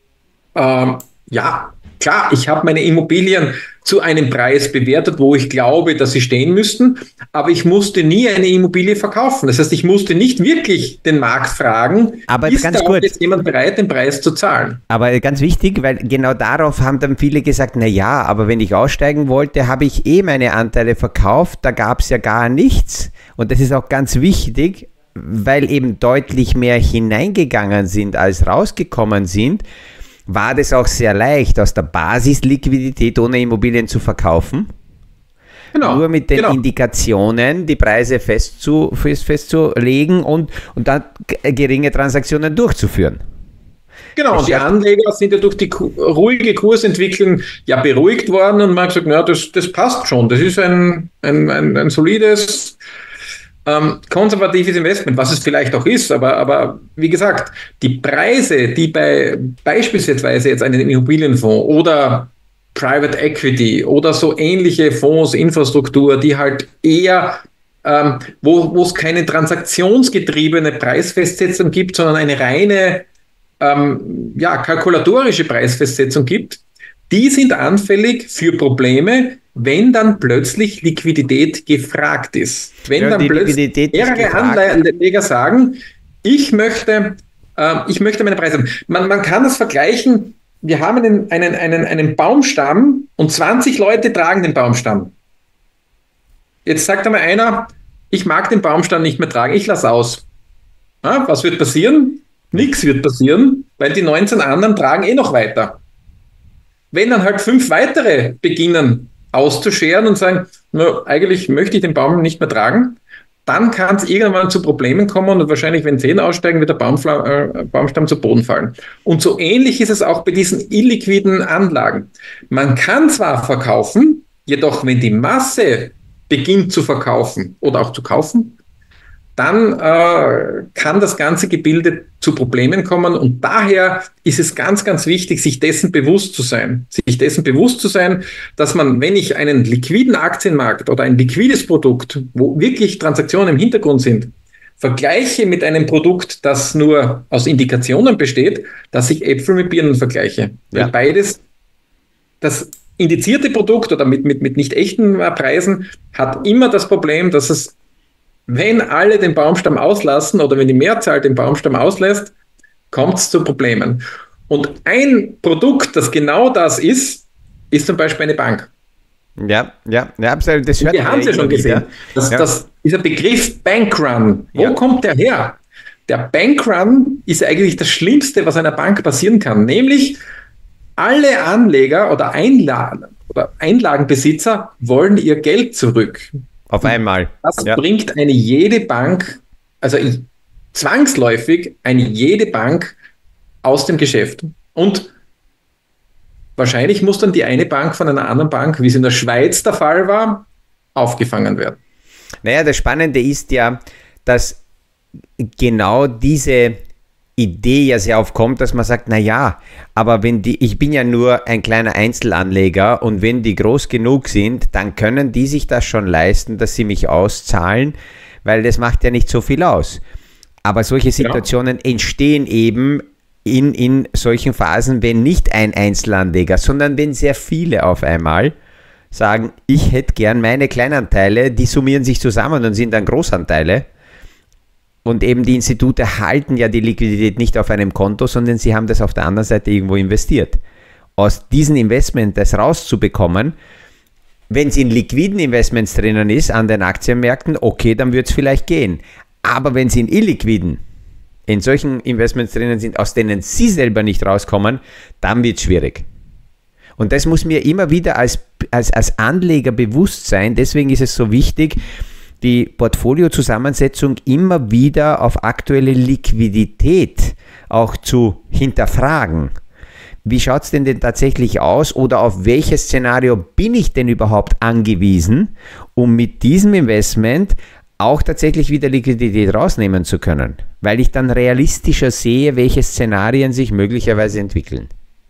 Speaker 2: Ja, klar, ich habe meine Immobilien zu einem Preis bewertet, wo ich glaube, dass sie stehen müssten, aber ich musste nie eine Immobilie verkaufen. Das heißt, ich musste nicht wirklich den Markt fragen,
Speaker 1: aber
Speaker 2: ist da auch jetzt jemand bereit, den Preis zu zahlen?
Speaker 1: Aber ganz wichtig, weil genau darauf haben dann viele gesagt, na ja, aber wenn ich aussteigen wollte, habe ich meine Anteile verkauft, da gab es ja gar nichts. Und das ist auch ganz wichtig, weil eben deutlich mehr hineingegangen sind, als rausgekommen sind, war das auch sehr leicht, aus der Basisliquidität ohne Immobilien zu verkaufen. Genau, nur mit den Indikationen die Preise festzulegen und dann geringe Transaktionen durchzuführen.
Speaker 2: Genau, und die Anleger sind ja durch die ruhige Kursentwicklung ja beruhigt worden und man hat gesagt, na, das passt schon, das ist ein solides, konservatives Investment, was es vielleicht auch ist, aber wie gesagt, die Preise, die bei beispielsweise jetzt einen Immobilienfonds oder Private Equity oder so ähnliche Fonds, Infrastruktur, die halt eher, wo es keine transaktionsgetriebene Preisfestsetzung gibt, sondern eine reine kalkulatorische Preisfestsetzung gibt, die sind anfällig für Probleme, wenn dann plötzlich Liquidität gefragt ist. Wenn dann plötzlich mehrere Anleger sagen, ich möchte meine Preise haben. Man kann das vergleichen, wir haben einen Baumstamm und 20 Leute tragen den Baumstamm. Jetzt sagt einmal einer, ich mag den Baumstamm nicht mehr tragen, ich lasse aus. Was wird passieren? Nichts wird passieren, weil die 19 anderen tragen noch weiter. Wenn dann halt 5 weitere beginnen auszuscheren und sagen, eigentlich möchte ich den Baum nicht mehr tragen, dann kann es irgendwann zu Problemen kommen und wahrscheinlich, wenn 10 aussteigen, wird der Baumstamm zu Boden fallen. Und so ähnlich ist es auch bei diesen illiquiden Anlagen. Man kann zwar verkaufen, jedoch wenn die Masse beginnt zu verkaufen oder auch zu kaufen, dann kann das ganze Gebilde zu Problemen kommen und daher ist es ganz, ganz wichtig, sich dessen bewusst zu sein. Dass man, wenn ich einen liquiden Aktienmarkt oder ein liquides Produkt, wo wirklich Transaktionen im Hintergrund sind, vergleiche mit einem Produkt, das nur aus Indikationen besteht, dass ich Äpfel mit Birnen vergleiche. Ja. Weil beides, das indizierte Produkt oder mit nicht echten Preisen, hat immer das Problem, dass es, wenn alle den Baumstamm auslassen oder wenn die Mehrzahl den Baumstamm auslässt, kommt es zu Problemen. Und ein Produkt, das genau das ist zum Beispiel eine Bank.
Speaker 1: Ja, absolut. Das
Speaker 2: wir haben es ja schon gesehen. Dieser Begriff Bankrun, wo kommt der her? Der Bankrun ist eigentlich das Schlimmste, was einer Bank passieren kann. Nämlich alle Anleger oder Einlagenbesitzer wollen ihr Geld zurück.
Speaker 1: Auf einmal.
Speaker 2: Das bringt jede Bank, also zwangsläufig jede Bank aus dem Geschäft. Und wahrscheinlich muss dann die eine Bank von einer anderen Bank, wie es in der Schweiz der Fall war, aufgefangen werden.
Speaker 1: Naja, das Spannende ist ja, dass genau diese Idee ja sehr aufkommt, dass man sagt, naja, aber ich bin ja nur ein kleiner Einzelanleger und wenn die groß genug sind, dann können die sich das schon leisten, dass sie mich auszahlen, weil das macht ja nicht so viel aus. Aber solche Situationen entstehen eben in solchen Phasen, wenn nicht ein Einzelanleger, sondern wenn sehr viele auf einmal sagen, ich hätte gern meine Kleinanteile, die summieren sich zusammen und sind dann Großanteile. Und eben die Institute halten ja die Liquidität nicht auf einem Konto, sondern sie haben das auf der anderen Seite irgendwo investiert. Aus diesen Investments das rauszubekommen, wenn es in liquiden Investments drinnen ist an den Aktienmärkten, okay, dann wird es vielleicht gehen. Aber wenn sie in illiquiden, in solchen Investments drinnen sind, aus denen sie selber nicht rauskommen, dann wird es schwierig. Und das muss mir immer wieder als Anleger bewusst sein. Deswegen ist es so wichtig, die Portfoliozusammensetzung immer wieder auf aktuelle Liquidität auch zu hinterfragen. Wie schaut es denn tatsächlich aus oder auf welches Szenario bin ich denn überhaupt angewiesen, um mit diesem Investment auch tatsächlich wieder Liquidität rausnehmen zu können, weil ich dann realistischer sehe, welche Szenarien sich möglicherweise entwickeln.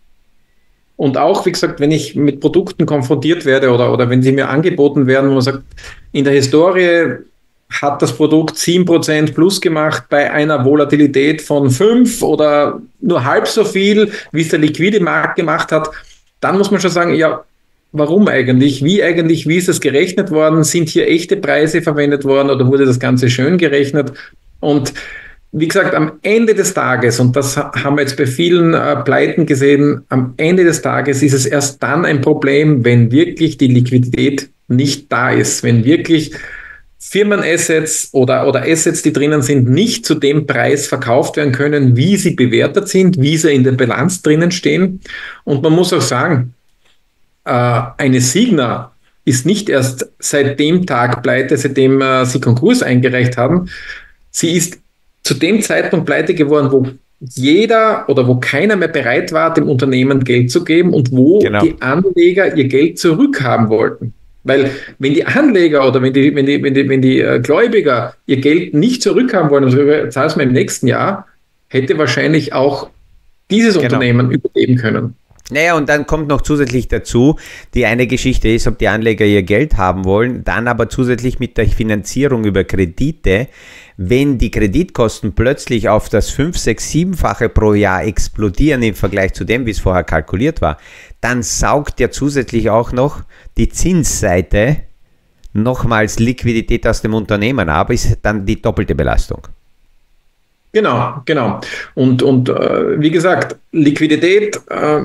Speaker 2: Und auch, wie gesagt, wenn ich mit Produkten konfrontiert werde oder wenn sie mir angeboten werden, wo man sagt, in der Historie hat das Produkt 7% plus gemacht bei einer Volatilität von 5 oder nur halb so viel, wie es der liquide Markt gemacht hat, dann muss man schon sagen, ja, warum eigentlich? Wie ist das gerechnet worden? Sind hier echte Preise verwendet worden oder wurde das Ganze schön gerechnet? Und wie gesagt, am Ende des Tages, und das haben wir jetzt bei vielen Pleiten gesehen, am Ende des Tages ist es erst dann ein Problem, wenn wirklich die Liquidität nicht da ist, wenn wirklich Firmenassets oder Assets, die drinnen sind, nicht zu dem Preis verkauft werden können, wie sie bewertet sind, wie sie in der Bilanz drinnen stehen. Und man muss auch sagen, eine Signa ist nicht erst seit dem Tag pleite, seitdem sie Konkurs eingereicht haben. Sie ist zu dem Zeitpunkt pleite geworden, wo jeder oder wo keiner mehr bereit war, dem Unternehmen Geld zu geben und wo die Anleger ihr Geld zurückhaben wollten. Weil wenn die Anleger oder wenn die Gläubiger ihr Geld nicht zurückhaben wollen, also zahlst du im nächsten Jahr, hätte wahrscheinlich auch dieses Unternehmen überleben können.
Speaker 1: Naja, und dann kommt noch zusätzlich dazu, die eine Geschichte ist, ob die Anleger ihr Geld haben wollen, dann aber zusätzlich mit der Finanzierung über Kredite, wenn die Kreditkosten plötzlich auf das 5-, 6-, 7-fache pro Jahr explodieren im Vergleich zu dem, wie es vorher kalkuliert war, dann saugt ja zusätzlich auch noch die Zinsseite nochmals Liquidität aus dem Unternehmen ab, ist dann die doppelte Belastung.
Speaker 2: Genau. Und wie gesagt, Liquidität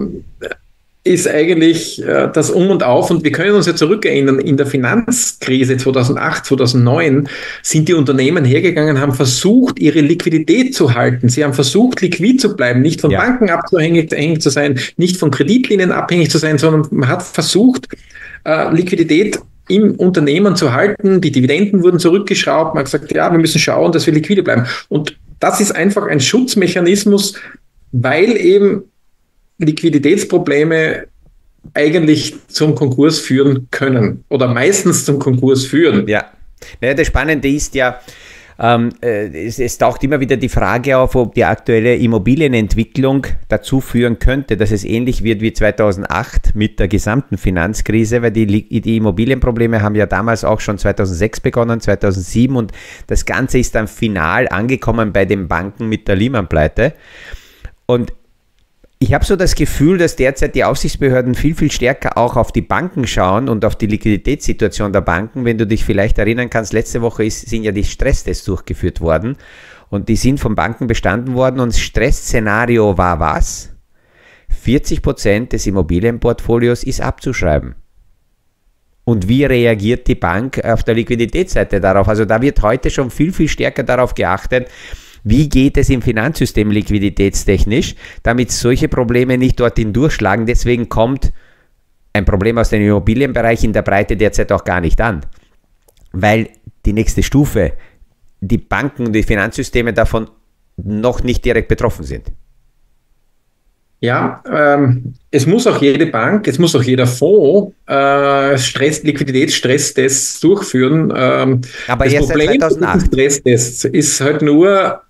Speaker 2: ist eigentlich das Um und Auf. Und wir können uns ja zurückerinnern, in der Finanzkrise 2008, 2009 sind die Unternehmen hergegangen, haben versucht, ihre Liquidität zu halten. Sie haben versucht, liquid zu bleiben, nicht von Banken abhängig zu sein, nicht von Kreditlinien abhängig zu sein, sondern man hat versucht, Liquidität im Unternehmen zu halten. Die Dividenden wurden zurückgeschraubt. Man hat gesagt, ja, wir müssen schauen, dass wir liquide bleiben. Und das ist einfach ein Schutzmechanismus, weil eben Liquiditätsprobleme eigentlich zum Konkurs führen können oder meistens zum Konkurs führen.
Speaker 1: Ja, naja, das Spannende ist ja, es taucht immer wieder die Frage auf, ob die aktuelle Immobilienentwicklung dazu führen könnte, dass es ähnlich wird wie 2008 mit der gesamten Finanzkrise, weil die Immobilienprobleme haben ja damals auch schon 2006 begonnen, 2007 und das Ganze ist dann final angekommen bei den Banken mit der Lehman-Pleite. Und ich habe so das Gefühl, dass derzeit die Aufsichtsbehörden viel, viel stärker auch auf die Banken schauen und auf die Liquiditätssituation der Banken. Wenn du dich vielleicht erinnern kannst, letzte Woche sind ja die Stresstests durchgeführt worden und die sind von Banken bestanden worden und das Stressszenario war was? 40% des Immobilienportfolios ist abzuschreiben. Und wie reagiert die Bank auf der Liquiditätsseite darauf? Also da wird heute schon viel, viel stärker darauf geachtet, wie geht es im Finanzsystem liquiditätstechnisch, damit solche Probleme nicht dorthin durchschlagen. Deswegen kommt ein Problem aus dem Immobilienbereich in der Breite derzeit auch gar nicht an. Weil die nächste Stufe, die Banken und die Finanzsysteme davon noch nicht direkt betroffen sind.
Speaker 2: Ja, es muss auch jede Bank, es muss auch jeder Fonds Liquiditätsstresstests durchführen.
Speaker 1: Aber
Speaker 2: das
Speaker 1: erst
Speaker 2: Problem
Speaker 1: seit 2008.
Speaker 2: mit Stresstests ist halt nur,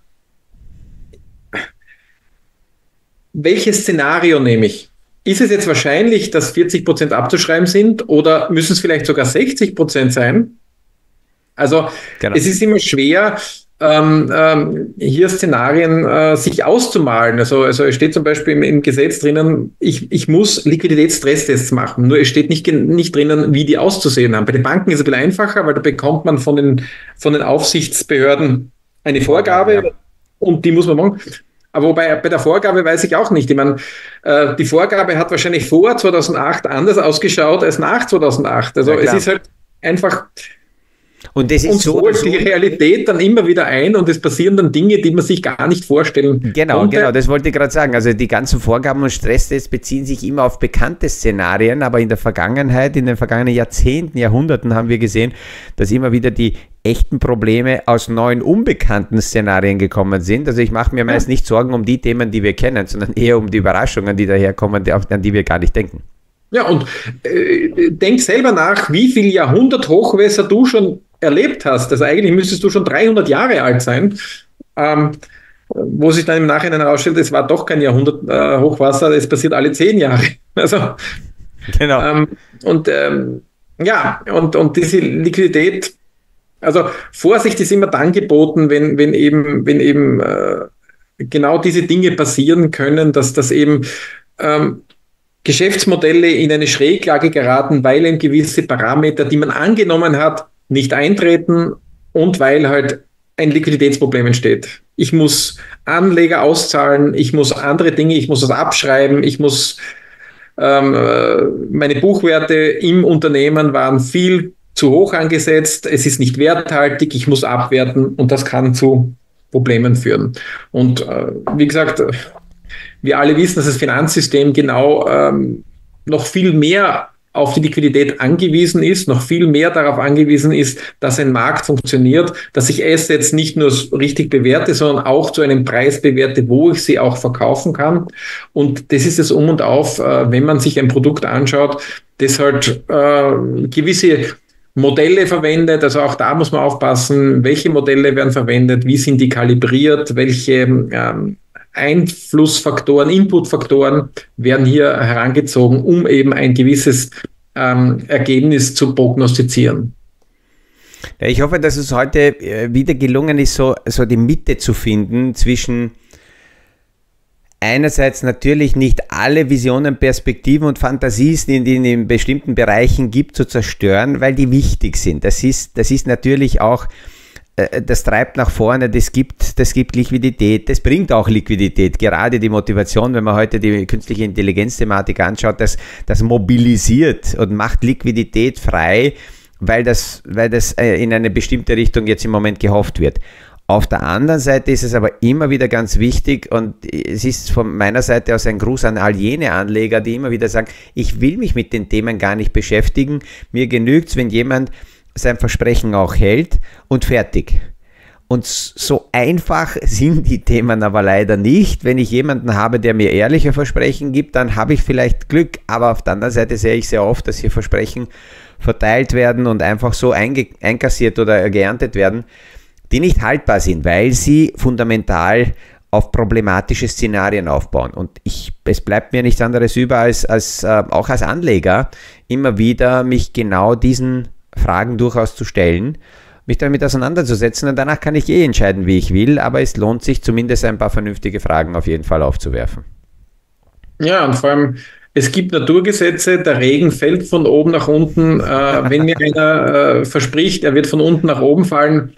Speaker 2: welches Szenario nehme ich? Ist es jetzt wahrscheinlich, dass 40% abzuschreiben sind oder müssen es vielleicht sogar 60% sein? Also Es ist immer schwer, hier Szenarien sich auszumalen. Also es steht zum Beispiel im Gesetz drinnen, ich muss Liquiditätsstresstests machen. Nur es steht nicht drinnen, wie die auszusehen haben. Bei den Banken ist es ein bisschen einfacher, weil da bekommt man von den Aufsichtsbehörden eine Vorgabe und die muss man machen. Aber bei der Vorgabe weiß ich auch nicht. Ich meine, die Vorgabe hat wahrscheinlich vor 2008 anders ausgeschaut als nach 2008. Also es ist halt einfach,
Speaker 1: Und das ist
Speaker 2: und
Speaker 1: so,
Speaker 2: holt die Realität dann immer wieder ein und es passieren dann Dinge, die man sich gar nicht vorstellen konnte.
Speaker 1: Genau, das wollte ich gerade sagen. Also die ganzen Vorgaben und Stresstests beziehen sich immer auf bekannte Szenarien, aber in der Vergangenheit, in den vergangenen Jahrzehnten, Jahrhunderten haben wir gesehen, dass immer wieder die echten Probleme aus neuen, unbekannten Szenarien gekommen sind. Also ich mache mir meist nicht Sorgen um die Themen, die wir kennen, sondern eher um die Überraschungen, die daherkommen, an die wir gar nicht denken.
Speaker 2: Ja, und denk selber nach, wie viel Jahrhundert-Hochwässer du schon erlebt hast. Also eigentlich müsstest du schon 300 Jahre alt sein, wo sich dann im Nachhinein herausstellt, es war doch kein Jahrhundert-Hochwasser, es passiert alle 10 Jahre. Also,
Speaker 1: genau.
Speaker 2: Und diese Liquidität, also Vorsicht ist immer dann geboten, wenn eben genau diese Dinge passieren können, dass das eben Geschäftsmodelle in eine Schräglage geraten, weil eben gewisse Parameter, die man angenommen hat, nicht eintreten und weil halt ein Liquiditätsproblem entsteht. Ich muss Anleger auszahlen, ich muss andere Dinge, ich muss das abschreiben, ich muss meine Buchwerte im Unternehmen waren viel zu hoch angesetzt, es ist nicht werthaltig, ich muss abwerten und das kann zu Problemen führen. Und wie gesagt, wir alle wissen, dass das Finanzsystem genau noch viel mehr auf die Liquidität angewiesen ist, noch viel mehr darauf angewiesen ist, dass ein Markt funktioniert, dass ich Assets nicht nur richtig bewerte, sondern auch zu einem Preis bewerte, wo ich sie auch verkaufen kann. Und das ist das Um und Auf, wenn man sich ein Produkt anschaut, das halt gewisse Modelle verwendet, also auch da muss man aufpassen, welche Modelle werden verwendet, wie sind die kalibriert, welche Einflussfaktoren, Inputfaktoren werden hier herangezogen, um eben ein gewisses Ergebnis zu prognostizieren.
Speaker 1: Ja, ich hoffe, dass es heute wieder gelungen ist, so die Mitte zu finden zwischen einerseits natürlich nicht alle Visionen, Perspektiven und Fantasien, die es in bestimmten Bereichen gibt, zu zerstören, weil die wichtig sind. Das ist natürlich auch, das treibt nach vorne, das gibt Liquidität, das bringt auch Liquidität, gerade die Motivation, wenn man heute die künstliche Intelligenz-Thematik anschaut, das mobilisiert und macht Liquidität frei, weil das in eine bestimmte Richtung jetzt im Moment gehofft wird. Auf der anderen Seite ist es aber immer wieder ganz wichtig und es ist von meiner Seite aus ein Gruß an all jene Anleger, die immer wieder sagen, ich will mich mit den Themen gar nicht beschäftigen, mir genügt es, wenn jemand sein Versprechen auch hält und fertig. Und so einfach sind die Themen aber leider nicht. Wenn ich jemanden habe, der mir ehrliche Versprechen gibt, dann habe ich vielleicht Glück, aber auf der anderen Seite sehe ich sehr oft, dass hier Versprechen verteilt werden und einfach so einkassiert oder geerntet werden, die nicht haltbar sind, weil sie fundamental auf problematische Szenarien aufbauen. Und es bleibt mir nichts anderes über, als auch als Anleger immer wieder mich genau diesen Fragen durchaus zu stellen, mich damit auseinanderzusetzen und danach kann ich entscheiden, wie ich will, aber es lohnt sich zumindest ein paar vernünftige Fragen auf jeden Fall aufzuwerfen.
Speaker 2: Ja, und vor allem, es gibt Naturgesetze, der Regen fällt von oben nach unten. Wenn mir einer verspricht, er wird von unten nach oben fallen,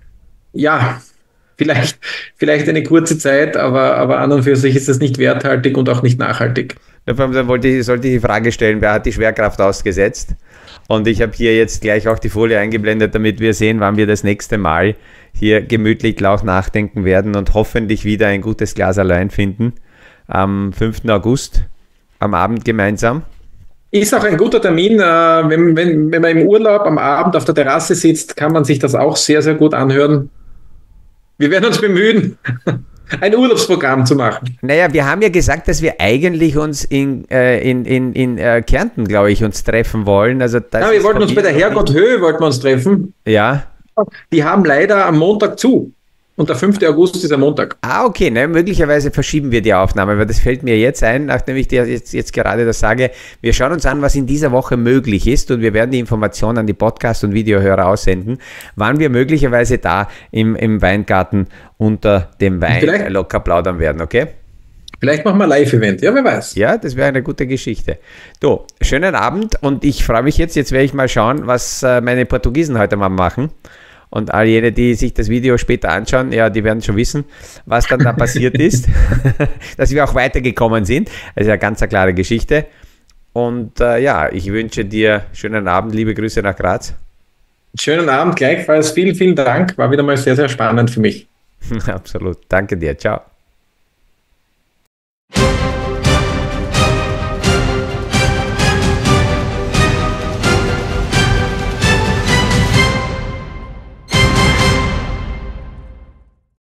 Speaker 2: ja, vielleicht eine kurze Zeit, aber an und für sich ist das nicht werthaltig und auch nicht nachhaltig.
Speaker 1: Dann sollte ich die Frage stellen, wer hat die Schwerkraft ausgesetzt? Und ich habe hier jetzt gleich auch die Folie eingeblendet, damit wir sehen, wann wir das nächste Mal hier gemütlich laut nachdenken werden und hoffentlich wieder ein gutes Glas allein finden. Am 5. August, am Abend gemeinsam.
Speaker 2: Ist auch ein guter Termin. Wenn man im Urlaub am Abend auf der Terrasse sitzt, kann man sich das auch sehr, sehr gut anhören. Wir werden uns bemühen, ein Urlaubsprogramm zu machen.
Speaker 1: Naja, wir haben ja gesagt, dass wir eigentlich uns in Kärnten, glaube ich, uns treffen wollen. Also
Speaker 2: wir wollten uns bei der Herrgotthöhe treffen.
Speaker 1: Ja.
Speaker 2: Die haben leider am Montag zu. Und der 5. August ist am Montag.
Speaker 1: Okay, möglicherweise verschieben wir die Aufnahme, weil das fällt mir jetzt ein, nachdem ich dir jetzt gerade das sage. Wir schauen uns an, was in dieser Woche möglich ist und wir werden die Informationen an die Podcast- und Videohörer aussenden, wann wir möglicherweise da im Weingarten unter dem Wein locker plaudern werden, okay?
Speaker 2: Vielleicht machen wir ein Live-Event, ja, wer weiß.
Speaker 1: Ja, das wäre eine gute Geschichte. Du, schönen Abend und ich freue mich jetzt werde ich mal schauen, was meine Portugiesen heute mal machen. Und all jene, die sich das Video später anschauen, ja, die werden schon wissen, was dann da passiert ist, dass wir auch weitergekommen sind. Das ist ja ganz eine klare Geschichte. Und ich wünsche dir schönen Abend, liebe Grüße nach Graz.
Speaker 2: Schönen Abend gleichfalls. Vielen, vielen Dank. War wieder mal sehr, sehr spannend für mich.
Speaker 1: Absolut. Danke dir. Ciao.